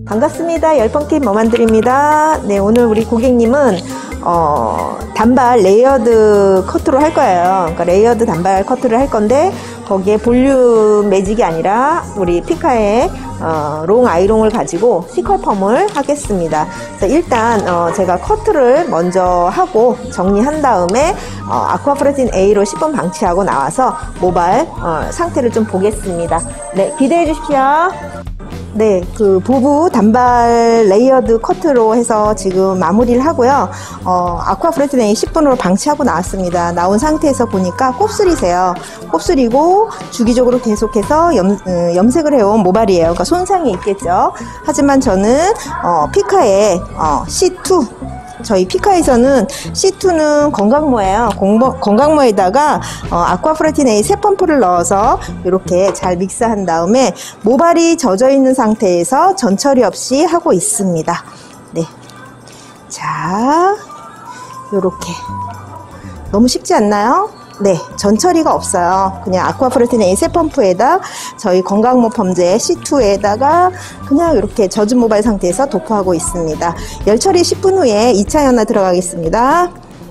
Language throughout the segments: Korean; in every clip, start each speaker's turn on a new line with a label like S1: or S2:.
S1: 반갑습니다. 열펑팀 머만들입니다. 네, 오늘 우리 고객님은 단발 레이어드 커트로 할 거예요. 그러니까 레이어드 단발 커트를 할 건데 거기에 볼륨 매직이 아니라 우리 피카의 롱 아이롱을 가지고 시컬펌을 하겠습니다. 그래서 일단 제가 커트를 먼저 하고 정리한 다음에 아쿠아프레진 A로 10분 방치하고 나와서 모발 상태를 좀 보겠습니다. 네, 기대해 주십시오. 네, 그 부부 단발 레이어드 커트로 해서 지금 마무리를 하고요. 아쿠아프레진 A 10분으로 방치하고 나왔습니다. 나온 상태에서 보니까 곱슬이세요. 곱슬이고 주기적으로 계속해서 염색을 해온 모발이에요. 그러니까 손상이 있겠죠. 하지만 저는 피카의 C2, 저희 피카에서는 C2는 건강모예요. 건강모에다가 아쿠아프레진 A 세 펌프를 넣어서 이렇게 잘 믹스한 다음에 모발이 젖어 있는 상태에서 전처리 없이 하고 있습니다. 네, 자, 요렇게 너무 쉽지 않나요? 네, 전처리가 없어요. 그냥 아쿠아프레진 A 세 펌프에다 저희 건강모 펌제 C2에다가 그냥 이렇게 젖은 모발 상태에서 도포하고 있습니다. 열처리 10분 후에 2차 연화 들어가겠습니다.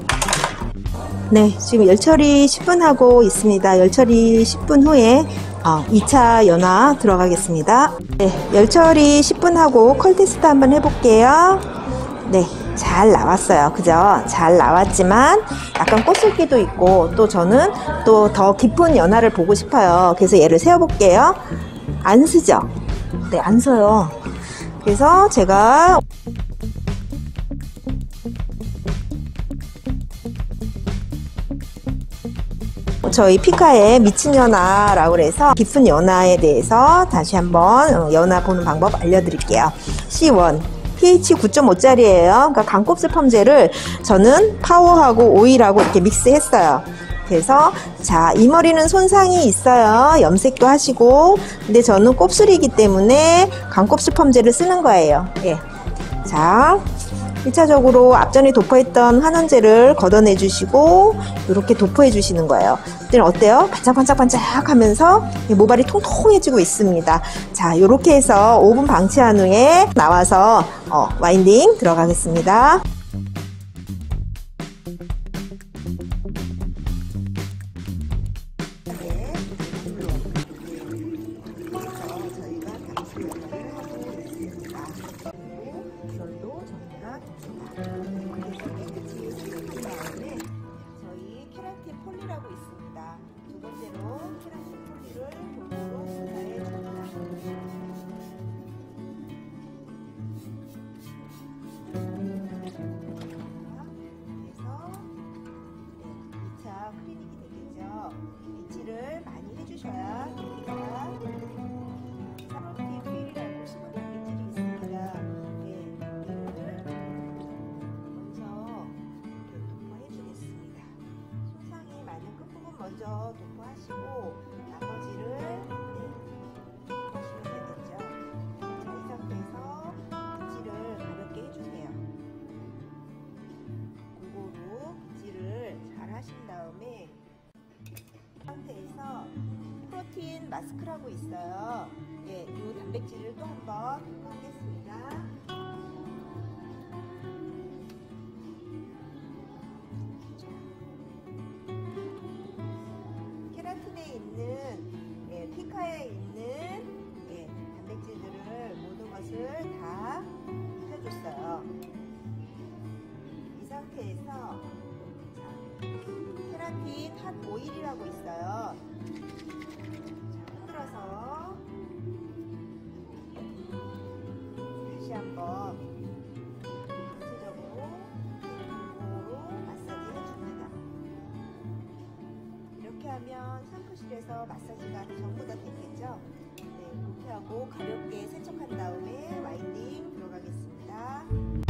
S1: 네, 지금 열처리 10분 하고 있습니다. 열처리 10분 후에 2차 연화 들어가겠습니다. 네, 열처리 10분 하고 컬 테스트 한번 해볼게요. 네, 잘 나왔어요. 그죠? 잘 나왔지만 약간 곱슬기도 있고 또 저는 또 더 깊은 연화를 보고 싶어요. 그래서 얘를 세어볼게요. 안 쓰죠? 네, 안 써요. 그래서 제가 저희 피카의 미친 연화라고 해서 깊은 연화에 대해서 다시 한번 연화 보는 방법 알려드릴게요. C1 pH 9.5짜리예요. 그러니까 강곱슬 펌제를 저는 파워하고 오일하고 이렇게 믹스했어요. 그래서 자, 이 머리는 손상이 있어요. 염색도 하시고, 근데 저는 곱슬이기 때문에 강곱슬 펌제를 쓰는 거예요. 예. 자, 1차적으로 앞전에 도포했던 환원제를 걷어내 주시고 이렇게 도포해 주시는 거예요. 그때는 어때요? 반짝반짝반짝 하면서 모발이 통통해지고 있습니다. 자, 이렇게 해서 5분 방치한 후에 나와서 와인딩 들어가겠습니다. 저희 케라틴 폴리라고 있습니다. 두 번째로 케라틴 폴리를 골고루 분사해 줍니다. 그래서 2차 클리닉이 되겠죠. 빗질을 많이 해주셔야 됩니다. 사로틴 휠이라고 심은 단백질이 있습니다. 먼저 도포하시고 나머지를 하시면 되겠죠. 자, 이 상태에서 빗질을 가볍게 해주세요. 골고루 빗질을 잘 하신 다음에 이 상태에서 프로틴 마스크라고 있어요. 예, 이 단백질을 또 한번 하겠습니다. 피카에 있는 단백질들을 모든 것을 다 해줬어요. 이 상태에서 케라틴 핫 오일이라고 있어요. 자, 흔들어서 다시 한번 전체적으로 마사지 해줍니다. 이렇게 하면 샴푸실에서 마사지가 전부 다 됐겠죠? 네, 이렇게 하고 가볍게 세척한 다음에 와인딩 들어가겠습니다.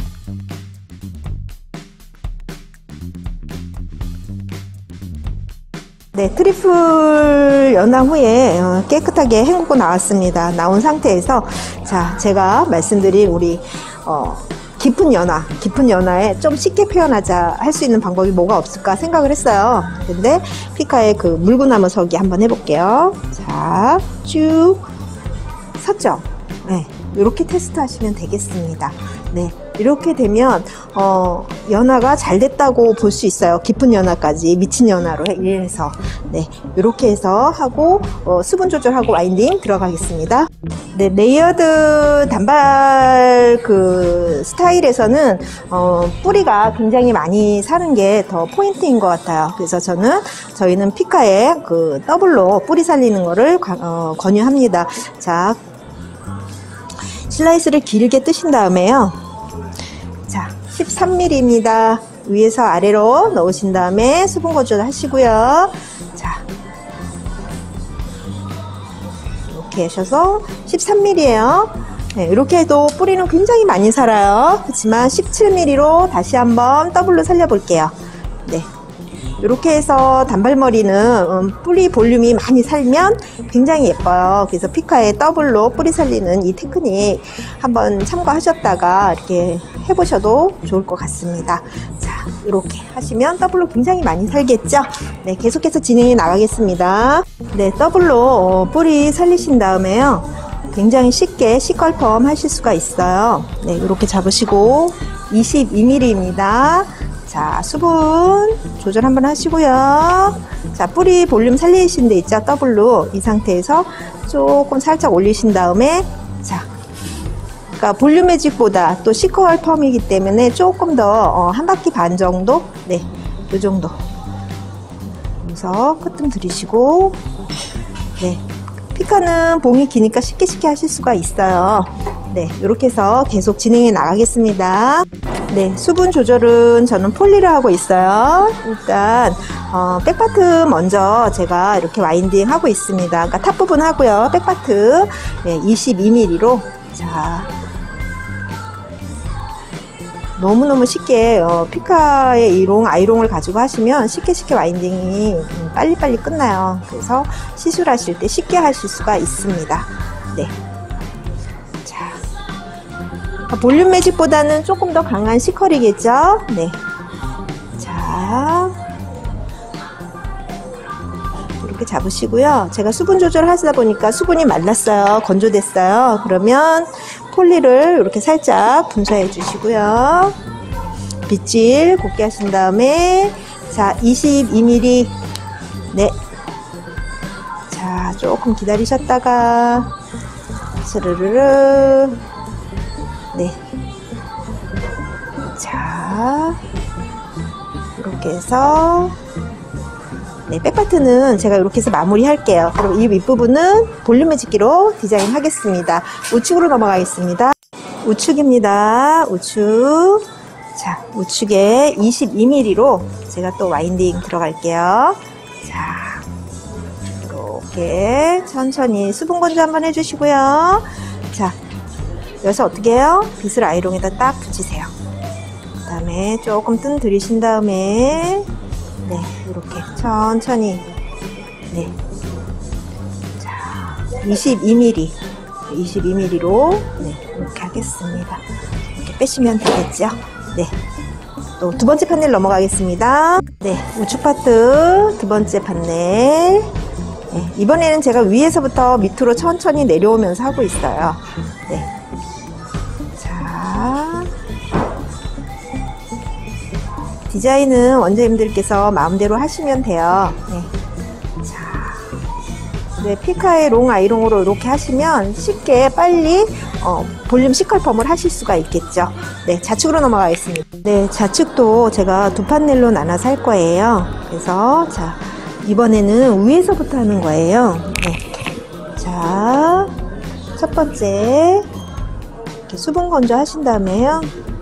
S1: 네, 트리플 연화 후에 깨끗하게 헹구고 나왔습니다. 나온 상태에서 자, 제가 말씀드린 우리 깊은 연화에 좀 쉽게 표현하자 할 수 있는 방법이 뭐가 없을까 생각을 했어요. 근데 피카의 그 물구나무 서기 한번 해볼게요. 자, 쭉 섰죠? 네. 이렇게 테스트 하시면 되겠습니다. 네, 이렇게 되면 연화가 잘 됐다고 볼 수 있어요. 깊은 연화까지 미친 연화로 해서. 네, 이렇게 해서 하고 수분 조절하고 와인딩 들어가겠습니다. 네, 레이어드 단발 그 스타일에서는 뿌리가 굉장히 많이 사는 게 더 포인트인 것 같아요. 그래서 저희는 피카의 그 더블로 뿌리 살리는 거를 권유합니다. 자, 슬라이스를 길게 뜨신 다음에요. 자, 13mm입니다. 위에서 아래로 넣으신 다음에 수분 조절 하시고요. 자, 이렇게 하셔서 13mm예요. 네, 이렇게 해도 뿌리는 굉장히 많이 살아요. 그렇지만 17mm로 다시 한번 더블로 살려볼게요. 네, 이렇게 해서 단발머리는 뿌리 볼륨이 많이 살면 굉장히 예뻐요. 그래서 피카의 더블로 뿌리 살리는 이 테크닉 한번 참고하셨다가 이렇게 해보셔도 좋을 것 같습니다. 자, 이렇게 하시면 더블로 굉장히 많이 살겠죠? 네, 계속해서 진행해 나가겠습니다. 네, 더블로 뿌리 살리신 다음에요. 굉장히 쉽게 시컬펌 하실 수가 있어요. 네, 이렇게 잡으시고 22mm입니다. 자, 수분 조절 한번 하시고요. 자, 뿌리 볼륨 살리신 데 있죠? 더블로 이 상태에서 조금 살짝 올리신 다음에 자, 그러니까 볼륨 매직보다 또 시컬 펌이기 때문에 조금 더 한 바퀴 반 정도, 네, 이 정도. 그래서 끄뜸 들이시고, 네, 피카는 봉이 기니까 쉽게 하실 수가 있어요. 네, 이렇게 해서 계속 진행해 나가겠습니다. 네, 수분 조절은 저는 폴리를 하고 있어요. 일단 백파트 먼저 제가 이렇게 와인딩 하고 있습니다. 그러니까 탑 부분 하고요. 백파트 네, 22mm로 자, 너무너무 쉽게 피카의 이롱, 아이롱을 가지고 하시면 쉽게 와인딩이 빨리빨리 끝나요. 그래서 시술하실 때 쉽게 하실 수가 있습니다. 네. 볼륨 매직보다는 조금 더 강한 시컬이겠죠? 네. 자, 이렇게 잡으시고요. 제가 수분 조절을 하시다 보니까 수분이 말랐어요. 건조됐어요. 그러면 폴리를 이렇게 살짝 분사해 주시고요. 빗질 곱게 하신 다음에 자, 22mm. 네. 자, 조금 기다리셨다가 스르르르. 네. 자, 이렇게 해서 네, 백파트는 제가 이렇게 해서 마무리 할게요. 그럼 이 윗부분은 볼륨 매직기로 디자인 하겠습니다. 우측으로 넘어가겠습니다. 우측입니다. 우측. 자, 우측에 22mm로 제가 또 와인딩 들어갈게요. 자, 이렇게 천천히 수분 건조 한번 해주시고요. 자, 여기서 어떻게 해요? 빗을 아이롱에다 딱 붙이세요. 그 다음에 조금 뜸 들이신 다음에 네, 이렇게 천천히 네, 자, 22mm로 네, 이렇게 하겠습니다. 이렇게 빼시면 되겠죠? 네, 또 두 번째 판넬 넘어가겠습니다. 네, 우측 파트 두 번째 판넬. 네, 이번에는 제가 위에서부터 밑으로 천천히 내려오면서 하고 있어요. 네. 디자인은 원장님들께서 마음대로 하시면 돼요. 네. 자, 네, 피카의 롱 아이롱으로 이렇게 하시면 쉽게 빨리 볼륨 시컬펌을 하실 수가 있겠죠. 네, 좌측으로 넘어가겠습니다. 네, 좌측도 제가 두 판넬로 나눠서 할 거예요. 그래서 자, 이번에는 위에서부터 하는 거예요. 네. 자, 첫 번째 이렇게 수분 건조 하신 다음에요.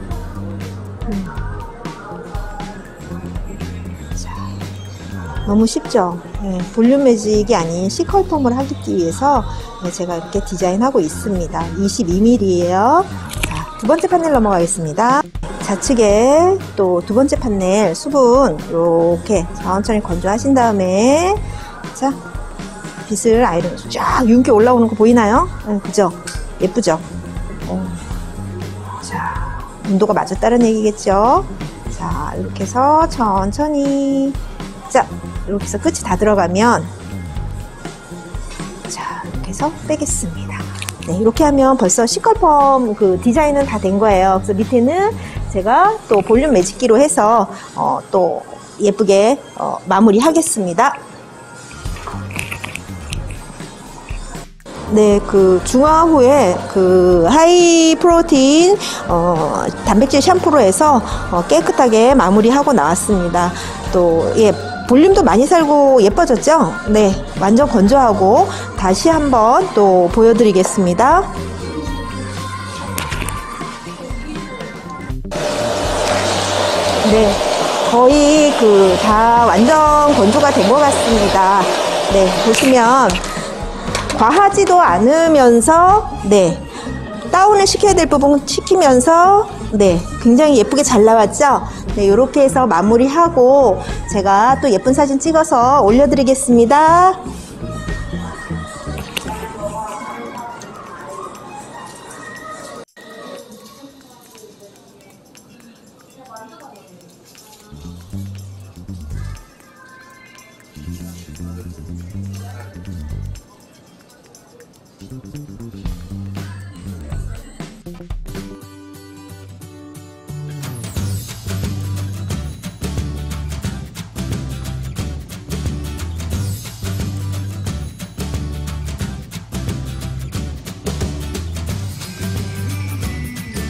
S1: 너무 쉽죠? 네, 볼륨 매직이 아닌 시컬펌을 하기 위해서 네, 제가 이렇게 디자인하고 있습니다. 22mm예요. 자, 두 번째 판넬 넘어가겠습니다. 좌측에 또 두 번째 판넬 수분 이렇게 천천히 건조하신 다음에 자, 빗을 아이롱 쫙 윤기 올라오는 거 보이나요? 네, 그죠? 예쁘죠? 자, 온도가 맞았다는 얘기겠죠? 자, 이렇게 해서 천천히 자, 이렇게 해서 끝이 다 들어가면 자, 이렇게 해서 빼겠습니다. 네, 이렇게 하면 벌써 C컬펌 그 디자인은 다 된 거예요. 그래서 밑에는 제가 또 볼륨 매직기로 해서 또 예쁘게 마무리 하겠습니다. 네, 그 중화 후에 그 하이 프로테인 단백질 샴푸로 해서 깨끗하게 마무리하고 나왔습니다. 또 예, 볼륨도 많이 살고 예뻐졌죠? 네, 완전 건조하고 다시 한번 또 보여드리겠습니다. 네, 거의 그 다 완전 건조가 된 것 같습니다. 네, 보시면 과하지도 않으면서 네, 다운을 시켜야 될 부분 시키면서 네, 굉장히 예쁘게 잘 나왔죠? 네, 이렇게 해서 마무리하고 제가 또 예쁜 사진 찍어서 올려드리겠습니다.